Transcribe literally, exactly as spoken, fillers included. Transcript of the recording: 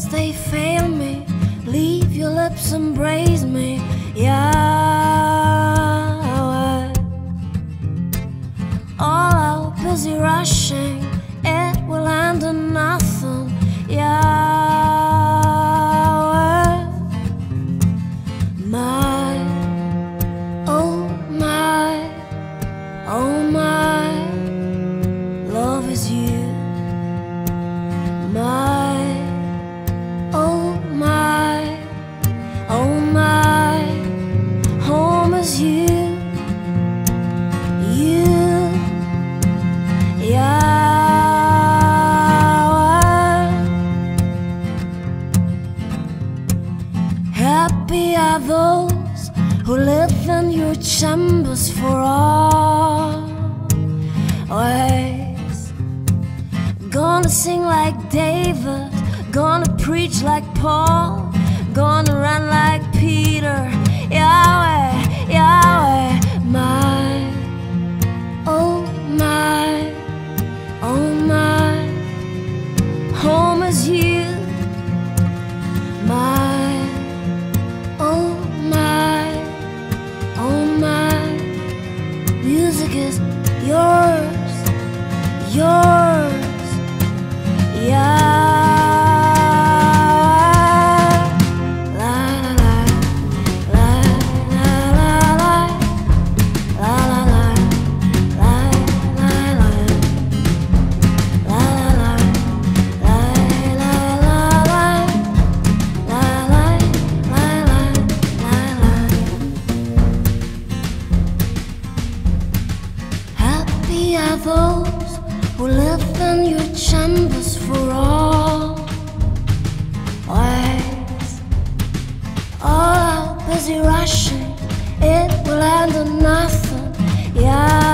they fail me, leave your lips embrace me, Yahweh. All our busy rushing, it will end in nothing, Yahweh. My, oh my, oh my, love is you. My, oh my, oh my, home is you. You, Yahweh. Happy are those who live in your chambers for always. Gonna sing like David, gonna preach like Paul, gonna run like Peter, Yahweh, Yahweh. My, oh my, oh my, home is you. My, oh my, oh my, music is yours, yours, Yahweh. Happy are those who live in your chambers for always. All our busy rushing, it will end in nothing, yeah.